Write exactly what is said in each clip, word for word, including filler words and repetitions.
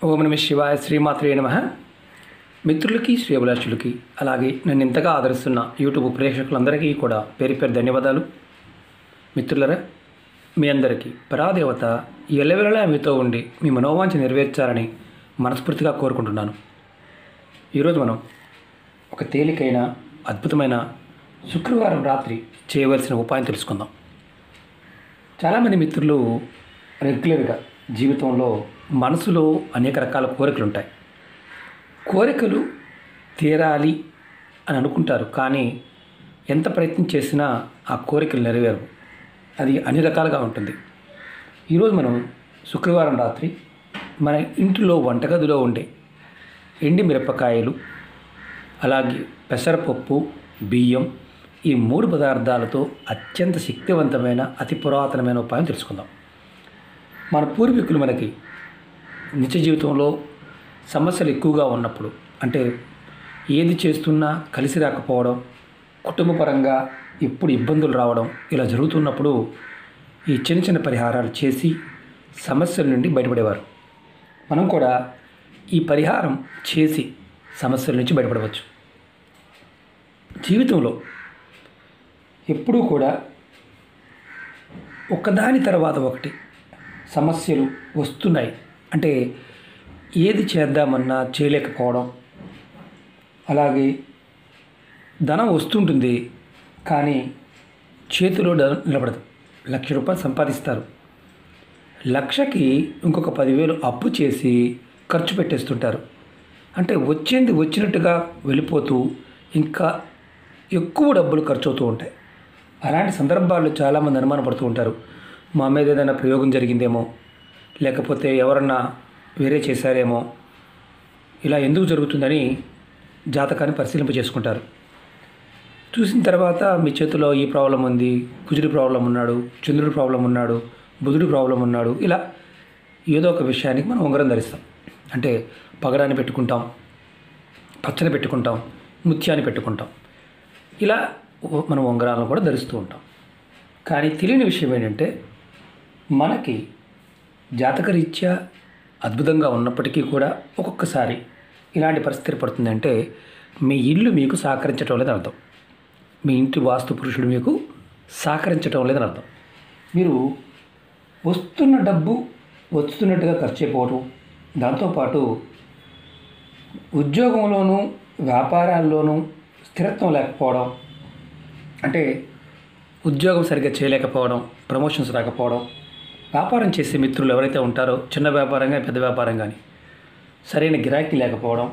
ఓం నమః శివాయ. శ్రీమాత్రే నమః. మిత్రులకి, శ్రేయోభిలాషులకి, అలాగే నన్ను ఇంతగా ఆదరిస్తున్న యూట్యూబ్ ప్రేక్షకులందరికీ కూడా పేరు పేరు ధన్యవాదాలు. మిత్రులరా, మీ అందరికీ పరాదేవత ఎల్లవెల్లలా మీతో ఉండి మీ మనోవాంఛ నెరవేర్చాలని మనస్ఫూర్తిగా కోరుకుంటున్నాను. ఈరోజు మనం ఒక తేలికైన అద్భుతమైన శుక్రవారం రాత్రి చేయవలసిన ఉపాయం తెలుసుకుందాం. చాలామంది మిత్రులు రెగ్యులర్గా జీవితంలో మనసులో అనేక రకాల కోరికలు ఉంటాయి. కోరికలు తీరాలి అని అనుకుంటారు, కానీ ఎంత ప్రయత్నం చేసినా ఆ కోరికలు నెరవేరవు. అది అన్ని రకాలుగా ఉంటుంది. ఈరోజు మనం శుక్రవారం రాత్రి మన ఇంటిలో వంటగదిలో ఉండే ఎండి మిరపకాయలు, అలాగే పెసరపప్పు, బియ్యం, ఈ మూడు పదార్థాలతో అత్యంత శక్తివంతమైన అతి పురాతనమైన ఉపాయం తెలుసుకుందాం. మన పూర్వీకులు మనకి నిత్య జీవితంలో సమస్యలు ఎక్కువగా ఉన్నప్పుడు, అంటే ఏది చేస్తున్నా కలిసి రాకపోవడం, కుటుంబపరంగా ఎప్పుడు ఇబ్బందులు రావడం, ఇలా జరుగుతున్నప్పుడు ఈ చిన్న చిన్న పరిహారాలు చేసి సమస్యల నుండి బయటపడేవారు. మనం కూడా ఈ పరిహారం చేసి సమస్యల నుంచి బయటపడవచ్చు. జీవితంలో ఎప్పుడూ కూడా ఒకదాని తర్వాత ఒకటి సమస్యలు వస్తున్నాయి. అంటే ఏది చేద్దామన్నా చేయలేకపోవడం, అలాగే ధనం వస్తుంటుంది కానీ చేతిలో ధనం నిలబడదు. లక్ష రూపాయలు సంపాదిస్తారు, లక్షకి ఇంకొక పదివేలు అప్పు చేసి ఖర్చు పెట్టేస్తుంటారు. అంటే వచ్చింది వచ్చినట్టుగా వెళ్ళిపోతూ ఇంకా ఎక్కువ డబ్బులు ఖర్చు అవుతూ ఉంటాయి. అలాంటి సందర్భాల్లో చాలామంది అనుమానపడుతూ ఉంటారు, మా మీద ఏదైనా ప్రయోగం జరిగిందేమో, లేకపోతే ఎవరన్నా వేరే చేశారేమో, ఇలా ఎందుకు జరుగుతుందని జాతకాన్ని పరిశీలింప చేసుకుంటారు. చూసిన తర్వాత మీ చేతిలో ఈ ప్రాబ్లం ఉంది, కుజుడి ప్రాబ్లం ఉన్నాడు, చంద్రుడి ప్రాబ్లం ఉన్నాడు, బుధుడి ప్రాబ్లం ఉన్నాడు, ఇలా ఏదో ఒక విషయానికి మనం ఉంగరం ధరిస్తాం. అంటే పగడాన్ని పెట్టుకుంటాం, పచ్చని పెట్టుకుంటాం, ముత్యాన్ని పెట్టుకుంటాం. ఇలా మనం ఉంగరాలను కూడా ధరిస్తూ ఉంటాం. కానీ తెలియని విషయం ఏంటంటే, మనకి జాతకరీత్యా అద్భుతంగా ఉన్నప్పటికీ కూడా ఒక్కొక్కసారి ఇలాంటి పరిస్థితి పడుతుందంటే మీ ఇల్లు మీకు సహకరించడం లేదని అర్థం. మీ ఇంటి వాస్తు పురుషుడు మీకు సహకరించడం లేదని అర్థం. మీరు వస్తున్న డబ్బు వస్తున్నట్టుగా ఖర్చు అయిపోవడం, దాంతోపాటు ఉద్యోగంలోనూ వ్యాపారాల్లోనూ స్థిరత్వం లేకపోవడం, అంటే ఉద్యోగం సరిగ్గా చేయలేకపోవడం, ప్రమోషన్స్ రాకపోవడం, వ్యాపారం చేసే మిత్రులు ఎవరైతే ఉంటారో, చిన్న వ్యాపారం కానీ పెద్ద వ్యాపారం కానీ సరైన గిరాకీ లేకపోవడం,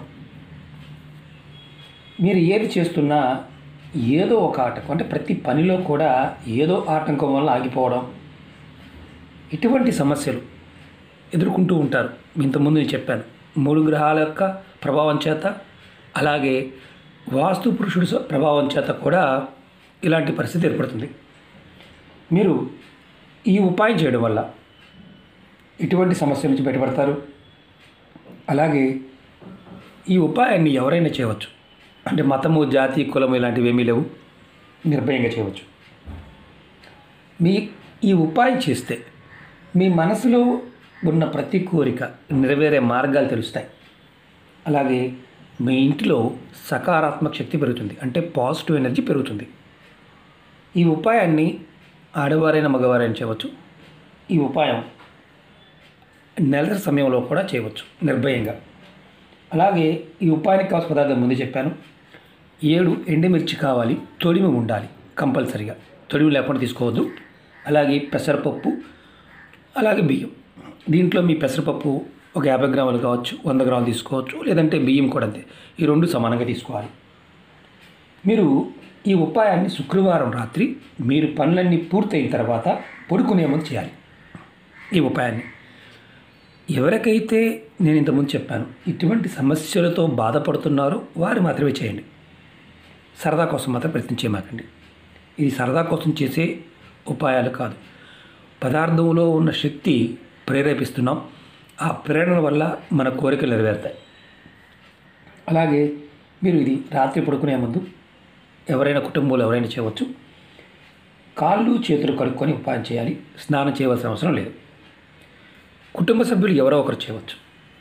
మీరు ఏది చేస్తున్నా ఏదో ఒక ఆటంకం, అంటే ప్రతి పనిలో కూడా ఏదో ఆటంకం వల్ల ఆగిపోవడం, ఇటువంటి సమస్యలు ఎదుర్కొంటూ ఉంటారు. ఇంతకుముందు నేను చెప్పాను, మూడు గ్రహాల యొక్క ప్రభావం చేత, అలాగే వాస్తు పురుషుడి ప్రభావం చేత కూడా ఇలాంటి పరిస్థితి ఏర్పడుతుంది. మీరు ఈ ఉపాయం చేయడం వల్ల ఇటువంటి సమస్య నుంచి బయటపడతారు. అలాగే ఈ ఉపాయాన్ని ఎవరైనా చేయవచ్చు. అంటే మతము, జాతి, కులము ఇలాంటివి ఏమీ లేవు, నిర్భయంగా చేయవచ్చు. మీ ఈ ఉపాయం చేస్తే మీ మనసులో ఉన్న ప్రతి కోరిక నెరవేరే మార్గాలు తెలుస్తాయి. అలాగే మీ ఇంటిలో సకారాత్మక శక్తి పెరుగుతుంది, అంటే పాజిటివ్ ఎనర్జీ పెరుగుతుంది. ఈ ఉపాయాన్ని ఆడవారైన మగవారైనా చేయవచ్చు. ఈ ఉపాయం నెల సమయంలో కూడా చేయవచ్చు నిర్భయంగా. అలాగే ఈ ఉపాయానికి కావాల్సిన పదార్థం ముందు చెప్పాను. ఏడు ఎండుమిర్చి కావాలి, తొడిమి ఉండాలి కంపల్సరిగా, తొడిమి లేకుండా తీసుకోవద్దు. అలాగే పెసరపప్పు, అలాగే బియ్యం. దీంట్లో మీ పెసరపప్పు ఒక యాభై గ్రాములు కావచ్చు, వంద గ్రాములు తీసుకోవచ్చు, లేదంటే బియ్యం కూడా అంతే. ఈ రెండు సమానంగా తీసుకోవాలి. మీరు ఈ ఉపాయాన్ని శుక్రవారం రాత్రి మీరు పనులన్నీ పూర్తయిన తర్వాత పడుకునే ముందు చేయాలి. ఈ ఉపాయాన్ని ఎవరికైతే నేను ఇంతకుముందు చెప్పాను ఇటువంటి సమస్యలతో బాధపడుతున్నారో వారు మాత్రమే చేయండి. సరదా కోసం మాత్రం ప్రయత్నం చేయమాకండి. ఇది సరదా కోసం చేసే ఉపాయాలు కాదు. పదార్థంలో ఉన్న శక్తి ప్రేరేపిస్తున్నాం, ఆ ప్రేరణ వల్ల మన కోరికలు నెరవేరుతాయి. అలాగే మీరు ఇది రాత్రి పడుకునే ముందు ఎవరైనా కుటుంబంలో ఎవరైనా చేయవచ్చు. కాళ్ళు చేతులు కడుక్కొని ఉపాయం చేయాలి. స్నానం చేయవలసిన అవసరం లేదు. కుటుంబ సభ్యులు ఎవరో ఒకరు చేయవచ్చు.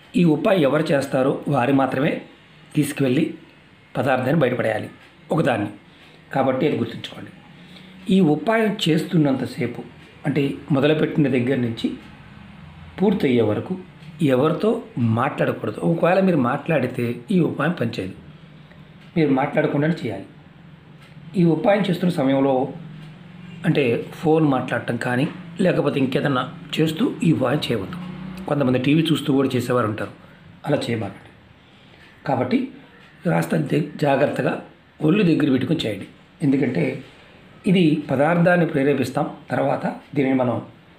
ఈ ఉపాయం ఎవరు చేస్తారో వారి మాత్రమే తీసుకువెళ్ళి పదార్థాన్ని బయటపడేయాలి ఒకదాన్ని. కాబట్టి అది గుర్తుంచుకోండి. ఈ ఉపాయం చేస్తున్నంతసేపు అంటే మొదలుపెట్టిన దగ్గర నుంచి పూర్తయ్యే వరకు ఎవరితో మాట్లాడకూడదు. ఒకవేళ మీరు మాట్లాడితే ఈ ఉపాయం పనిచేయదు. మీరు మాట్లాడకుండానే చేయాలి. ఈ ఉపాయం చేస్తున్న సమయంలో అంటే ఫోన్ మాట్లాడటం కానీ లేకపోతే ఇంకేదన్నా చేస్తూ ఈ ఉపాయం చేయవద్దు. కొంతమంది టీవీ చూస్తూ కూడా చేసేవారు ఉంటారు. అలా చేయబాకండి. కాబట్టి కాస్త జాగ్రత్తగా ఒళ్ళు దగ్గర పెట్టుకొని చేయండి. ఎందుకంటే ఇది పదార్థాన్ని ప్రేరేపిస్తాం, తర్వాత దీనిని మనం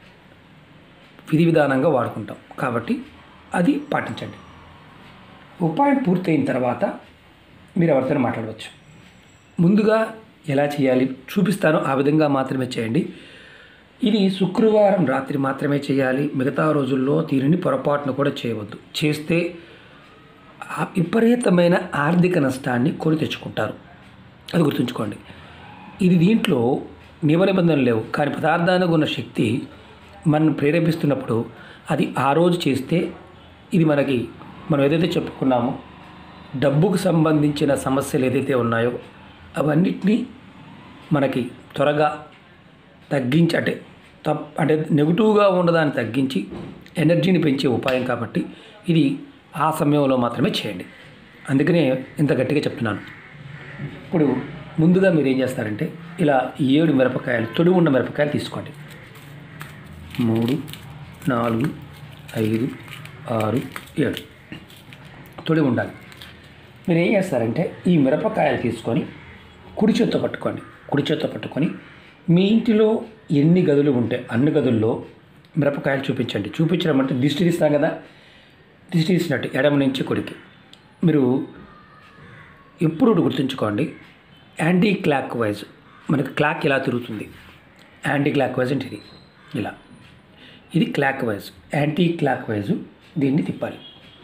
విధి విధానంగా వాడుకుంటాం. కాబట్టి అది పాటించండి. ఉపాయం పూర్తయిన తర్వాత మీరు ఎవరితో మాట్లాడవచ్చు. ముందుగా ఎలా చేయాలి చూపిస్తానో ఆ విధంగా మాత్రమే చేయండి. ఇది శుక్రవారం రాత్రి మాత్రమే చేయాలి. మిగతా రోజుల్లో దీనిని పొరపాటును కూడా చేయవద్దు. చేస్తే విపరీతమైన ఆర్థిక నష్టాన్ని కొని తెచ్చుకుంటారు. అది గుర్తుంచుకోండి. ఇది దీంట్లో నియమ నిబంధనలు లేవు, కానీ పదార్థానికి ఉన్న శక్తి మనం ప్రేరేపిస్తున్నప్పుడు అది ఆ రోజు చేస్తే ఇది మనకి మనం ఏదైతే చెప్పుకున్నామో డబ్బుకు సంబంధించిన సమస్యలు ఏదైతే ఉన్నాయో అవన్నిటినీ మనకి త్వరగా తగ్గించి అంటే తప్ అంటే నెగిటివ్గా ఉన్నదాన్ని తగ్గించి ఎనర్జీని పెంచే ఉపాయం. కాబట్టి ఇది ఆ సమయంలో మాత్రమే చేయండి. అందుకనే ఇంత గట్టిగా చెప్తున్నాను. ఇప్పుడు ముందుగా మీరు ఏం చేస్తారంటే ఇలా ఏడు మిరపకాయలు తొడి ఉన్న మిరపకాయలు తీసుకోండి. మూడు నాలుగు ఐదు ఆరు ఏడు తొడి ఉండాలి. మీరు ఏం చేస్తారంటే ఈ మిరపకాయలు తీసుకొని కుడి చేత్తో పట్టుకోండి. కుడి చేత్తో పట్టుకొని మీ ఇంటిలో ఎన్ని గదులు ఉంటే అన్ని గదుల్లో మిరపకాయలు చూపించండి. చూపించడం అంటే దిష్టి తీస్తాం కదా, దిష్టి తీసినట్టు ఎడమ నుంచి కుడికి. మీరు ఎప్పుడు గుర్తుంచుకోండి, యాంటీ క్లాక్ వైజ్ మనకి క్లాక్ ఇలా తిరుగుతుంది. యాంటీ క్లాక్ వైజ్ అంటే ఇది ఇలా, ఇది clockwise. Anticlockwise దీన్ని తిప్పాలి.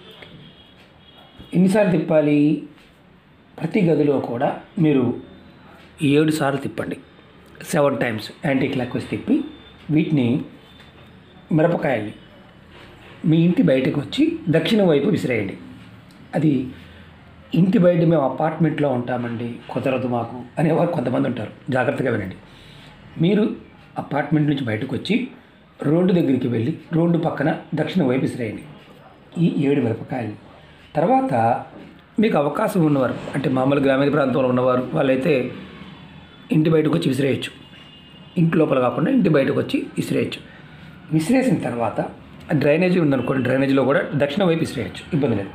ఎన్నిసార్లు తిప్పాలి? ప్రతి గదిలో కూడా మీరు ఏడు సార్లు తిప్పండి. Seven times anticlockwise తిప్పి వీటిని మిరపకాయల్ని మీ ఇంటి బయటకు వచ్చి దక్షిణ వైపు విసిరేయండి. అది ఇంటి బయట మేము అపార్ట్మెంట్లో ఉంటామండి, కుదరదు మాకు అనేవారు కొంతమంది ఉంటారు. జాగ్రత్తగా వినండి. మీరు అపార్ట్మెంట్ నుంచి బయటకు వచ్చి రోడ్డు దగ్గరికి వెళ్ళి రోడ్డు పక్కన దక్షిణ వైపు విసిరేయండి ఈ ఏడు మిరపకాయలు. తర్వాత మీకు అవకాశం ఉన్నవారు అంటే మామూలు గ్రామీణ ప్రాంతంలో ఉన్నవారు వాళ్ళైతే ఇంటి బయటకు వచ్చి విసిరేయచ్చు. ఇంటి లోపల కాకుండా ఇంటి బయటకు వచ్చి విసిరేయచ్చు. విసిరేసిన తర్వాత డ్రైనేజీ ఉందనుకోండి, డ్రైనేజీలో కూడా దక్షిణ వైపు విసిరేయచ్చు, ఇబ్బంది లేదు.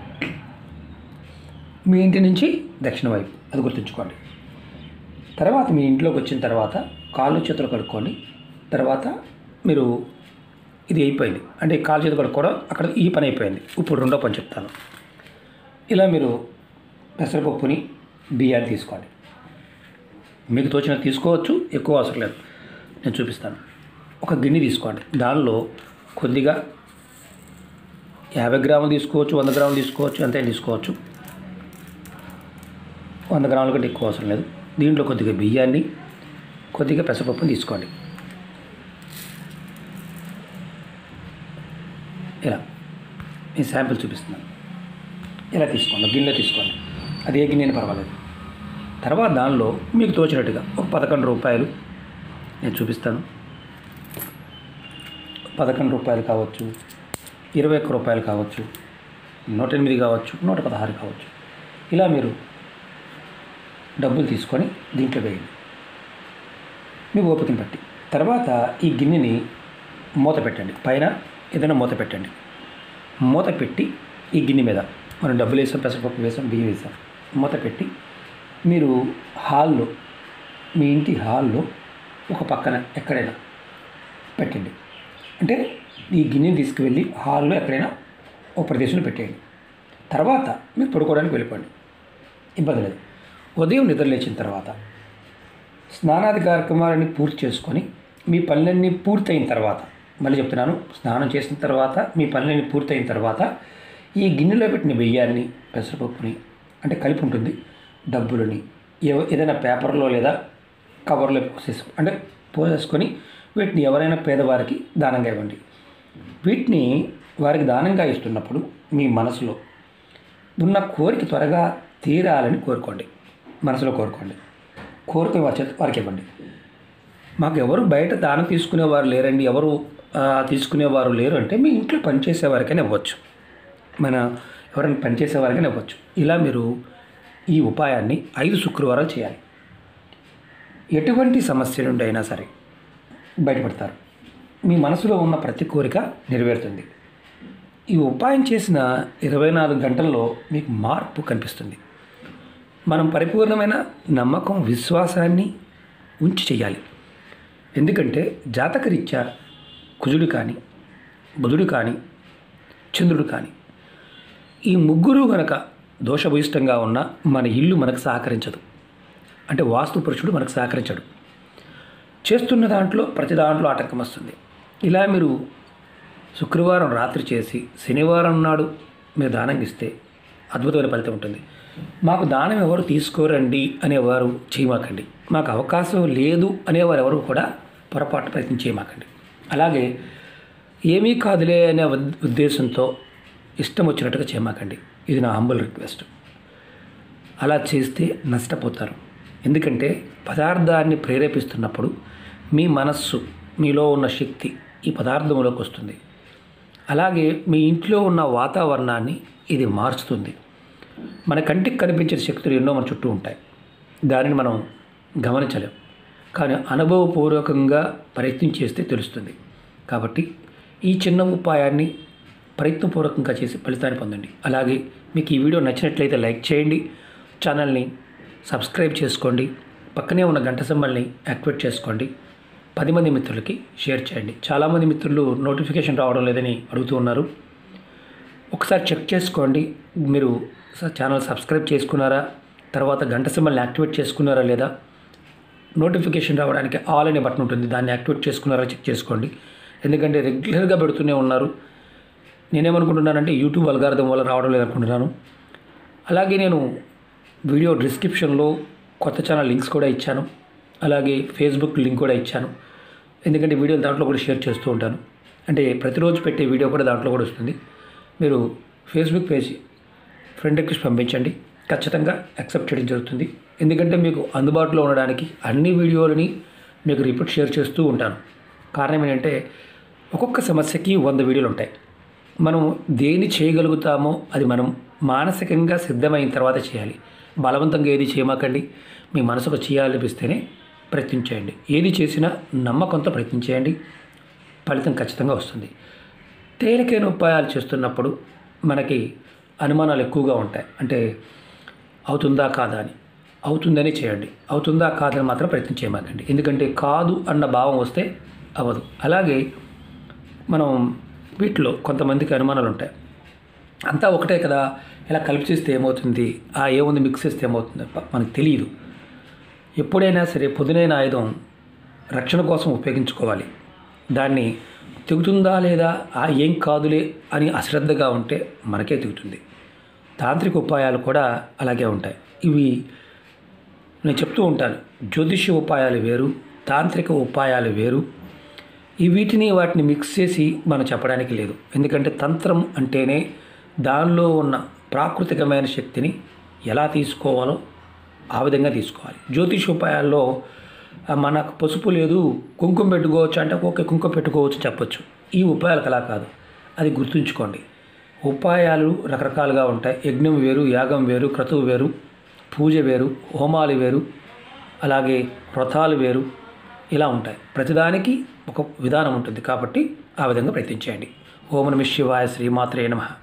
మీ ఇంటి నుంచి దక్షిణ వైపు, అది గుర్తుంచుకోండి. తర్వాత మీ ఇంట్లోకి వచ్చిన తర్వాత కాళ్ళు చేతులు కడుక్కోండి. తర్వాత మీరు ఇది అయిపోయింది అంటే కాళ్ళు చేతులు కడుక్కోవడం అక్కడ ఈ పని అయిపోయింది. ఇప్పుడు రెండో పని చెప్తాను. ఇలా మీరు పెసరపప్పుని బియ్యాన్ని తీసుకోండి. మీకు తోచిన తీసుకోవచ్చు, ఎక్కువ అవసరం లేదు, నేను చూపిస్తాను. ఒక గిన్నె తీసుకోండి. దానిలో కొద్దిగా యాభై గ్రాములు తీసుకోవచ్చు, వంద గ్రాములు తీసుకోవచ్చు, ఎంత తీసుకోవచ్చు. వంద గ్రాముల కంటే ఎక్కువ అవసరం లేదు. దీంట్లో కొద్దిగా బియ్యాన్ని కొద్దిగా పెసరపప్పుని తీసుకోండి. ఇలా నేను శాంపిల్ చూపిస్తున్నాను. ఇలా తీసుకోండి, గిన్నె తీసుకోండి. అది ఏ గిన్నె పర్వాలేదు. తర్వాత దానిలో మీకు తోచినట్టుగా ఒక పదకొండు రూపాయలు నేను చూపిస్తాను. పదకొండు రూపాయలు కావచ్చు, ఇరవై ఒక్క రూపాయలు కావచ్చు, నూట ఎనిమిది కావచ్చు, నూట పదహారు కావచ్చు. ఇలా మీరు డబ్బులు తీసుకొని దీంట్లో వేయండి మీ ఓపికను బట్టి. తర్వాత ఈ గిన్నెని మూత పెట్టండి. పైన ఏదైనా మూత పెట్టండి. మూత పెట్టి ఈ గిన్నె మీద మనం డబ్బులు వేసాం, పెసరపప్పు వేసాం, బియ్యం వేసాం, మూత పెట్టి మీరు హాల్లో మీ ఇంటి హాల్లో ఒక పక్కన ఎక్కడైనా పెట్టండి. అంటే ఈ గిన్నెని తీసుకువెళ్ళి హాల్లో ఎక్కడైనా ఒక ప్రదేశంలో పెట్టేయండి. తర్వాత మీరు పడుకోవడానికి వెళ్ళిపోండి, ఇబ్బంది లేదు. ఉదయం నిద్ర లేచిన తర్వాత స్నానాది కార్యక్రమాలన్నీ పూర్తి చేసుకొని మీ పనులన్నీ పూర్తయిన తర్వాత, మళ్ళీ చెప్తున్నాను, స్నానం చేసిన తర్వాత మీ పనులన్నీ పూర్తయిన తర్వాత ఈ గిన్నెలో పెట్టిన బియ్యాన్ని, పెసరపప్పుని అంటే కలిపి ఉంటుంది, డబ్బులని ఏదైనా పేపర్లో లేదా కవర్లో పోసేసు అంటే పోసేసుకొని వీటిని ఎవరైనా పేదవారికి దానంగా ఇవ్వండి. వీటిని వారికి దానంగా ఇస్తున్నప్పుడు మీ మనసులో ఉన్న కోరిక త్వరగా తీరాలని కోరుకోండి. మనసులో కోరుకోండి. కోరిక వారి చేత వారికి ఇవ్వండి. మాకు ఎవరు బయట దానం తీసుకునేవారు లేరండి, ఎవరు తీసుకునేవారు లేరు అంటే మీ ఇంట్లో పనిచేసేవారికైనా ఇవ్వచ్చు, మన ఎవరైనా పనిచేసేవారికైనా ఇవ్వచ్చు. ఇలా మీరు ఈ ఉపాయాన్ని ఐదు శుక్రవారాలు చేయాలి. ఎటువంటి సమస్య నుండి అయినా సరే బయటపడతారు. మీ మనసులో ఉన్న ప్రతి కోరిక నెరవేరుతుంది. ఈ ఉపాయం చేసిన ఇరవై నాలుగు గంటల్లో మీకు మార్పు కనిపిస్తుంది. మనం పరిపూర్ణమైన నమ్మకం, విశ్వాసాన్ని ఉంచి చేయాలి. ఎందుకంటే జాతకరీత్యా కుజుడు కానీ, బుధుడు కానీ, చంద్రుడు కానీ ఈ ముగ్గురు కనుక దోషభూయిష్టంగా ఉన్న మన ఇల్లు మనకు సహకరించదు. అంటే వాస్తు పురుషుడు మనకు సహకరించడు. చేస్తున్న దాంట్లో ప్రతి దాంట్లో ఆటంకం వస్తుంది. ఇలా మీరు శుక్రవారం రాత్రి చేసి శనివారం నాడు మీరు దానం ఇస్తే అద్భుతమైన ఫలితం ఉంటుంది. మాకు దానం ఎవరు తీసుకోరండి అనేవారు చేయమాకండి. మాకు అవకాశం లేదు అనేవారు ఎవరు కూడా పొరపాటు ప్రయత్నం చేయమాకండి. అలాగే ఏమీ కాదులే అనే ఉద్దేశంతో ఇష్టం వచ్చినట్టుగా చేయమాకండి. ఇది నా హంబుల్ రిక్వెస్ట్. అలా చేస్తే నష్టపోతారు. ఎందుకంటే పదార్థాన్ని ప్రేరేపిస్తున్నప్పుడు మీ మనస్సు, మీలో ఉన్న శక్తి ఈ పదార్థంలోకి వస్తుంది. అలాగే మీ ఇంట్లో ఉన్న వాతావరణాన్ని ఇది మార్చుతుంది. మన కంటికి కనిపించే శక్తులు ఎన్నో మన చుట్టూ ఉంటాయి. దానిని మనం గమనించలేం, కానీ అనుభవపూర్వకంగా ప్రయత్నం చేస్తే తెలుస్తుంది. కాబట్టి ఈ చిన్న ఉపాయాన్ని ప్రయత్నపూర్వకంగా చేసి ఫలితాన్ని పొందండి. అలాగే మీకు ఈ వీడియో నచ్చినట్లయితే లైక్ చేయండి, ఛానల్ని సబ్స్క్రైబ్ చేసుకోండి, పక్కనే ఉన్న గంట సింబల్ని యాక్టివేట్ చేసుకోండి, పది మంది మిత్రులకి షేర్ చేయండి. చాలామంది మిత్రులు నోటిఫికేషన్ రావడం లేదని అడుగుతూ ఉన్నారు. ఒకసారి చెక్ చేసుకోండి, మీరు ఛానల్ సబ్స్క్రైబ్ చేసుకున్నారా, తర్వాత గంట సింబల్ని యాక్టివేట్ చేసుకున్నారా లేదా, నోటిఫికేషన్ రావడానికి ఆల్ అనే బటన్ ఉంటుంది, దాన్ని యాక్టివేట్ చేసుకున్నారా చెక్ చేసుకోండి. ఎందుకంటే రెగ్యులర్గా పెడుతూనే ఉన్నారు. నేనేమనుకుంటున్నానంటే యూట్యూబ్ అల్గారిథం వల్ల రావడం లేదనుకుంటున్నాను. అలాగే నేను వీడియో డిస్క్రిప్షన్లో కొత్త ఛానల్ లింక్స్ కూడా ఇచ్చాను, అలాగే ఫేస్బుక్ లింక్ కూడా ఇచ్చాను. ఎందుకంటే వీడియోలు దాంట్లో కూడా షేర్ చేస్తూ ఉంటాను. అంటే ప్రతిరోజు పెట్టే వీడియో కూడా దాంట్లో కూడా వస్తుంది. మీరు ఫేస్బుక్ పేజ్ ఫ్రెండ్ రిక్వెస్ట్ పంపించండి, ఖచ్చితంగా యాక్సెప్ట్ చేయడం జరుగుతుంది. ఎందుకంటే మీకు అందుబాటులో ఉండడానికి అన్ని వీడియోలని మీకు రిపీట్ షేర్ చేస్తూ ఉంటాను. కారణం ఏంటంటే ఒక్కొక్క సమస్యకి వంద వీడియోలు ఉంటాయి. మనం దేని చేయగలుగుతామో అది మనం మానసికంగా సిద్ధమైన తర్వాత చేయాలి. బలవంతంగా ఏది చేయమాకండి. మీ మనసుకు చేయాలనిపిస్తేనే ప్రయత్నించేయండి. ఏది చేసినా నమ్మకంతో ప్రయత్నించేయండి, ఫలితం ఖచ్చితంగా వస్తుంది. తేలికైన ఉపాయాలు చేస్తున్నప్పుడు మనకి అనుమానాలు ఎక్కువగా ఉంటాయి. అంటే అవుతుందా కాదా అని. అవుతుందని చేయండి, అవుతుందా కాదని మాత్రం ప్రయత్నం చేయమాకండి. ఎందుకంటే కాదు అన్న భావం వస్తే అవ్వదు. అలాగే మనం వీటిలో కొంతమందికి అనుమానాలు ఉంటాయి. అంతా ఒకటే కదా, ఇలా కలిపి చేస్తే ఏమవుతుంది, ఆ ఏముంది మిక్స్ చేస్తే ఏమవుతుంది మనకు తెలియదు. ఎప్పుడైనా సరే పొదునైన ఆయుధం రక్షణ కోసం ఉపయోగించుకోవాలి. దాన్ని తెగుతుందా లేదా, ఆ ఏం కాదులే అని అశ్రద్ధగా ఉంటే మనకే తెగుతుంది. తాంత్రిక ఉపాయాలు కూడా అలాగే ఉంటాయి. ఇవి నేను చెప్తూ ఉంటాను, జ్యోతిష్య ఉపాయాలు వేరు, తాంత్రిక ఉపాయాలు వేరు. ఈ వీటిని వాటిని మిక్స్ చేసి మనం చెప్పడానికి లేదు. ఎందుకంటే తంత్రం అంటేనే దానిలో ఉన్న ప్రాకృతికమైన శక్తిని ఎలా తీసుకోవాలో ఆ విధంగా తీసుకోవాలి. జ్యోతిష్ ఉపాయాల్లో మనకు పసుపు లేదు కుంకుమ పెట్టుకోవచ్చు అంటే ఓకే కుంకుమ పెట్టుకోవచ్చు చెప్పచ్చు. ఈ ఉపాయాలకు అలా కాదు, అది గుర్తుంచుకోండి. ఉపాయాలు రకరకాలుగా ఉంటాయి. యజ్ఞం వేరు, యాగం వేరు, క్రతువు వేరు, పూజ వేరు, హోమాలు వేరు, అలాగే వ్రతాలు వేరు, ఇలా ఉంటాయి. ప్రతిదానికి ఒక విధానం ఉంటుంది. కాబట్టి ఆ విధంగా ప్రయత్నించేయండి. ఓం నమః శివాయ, శ్రీమాత్రే నమః.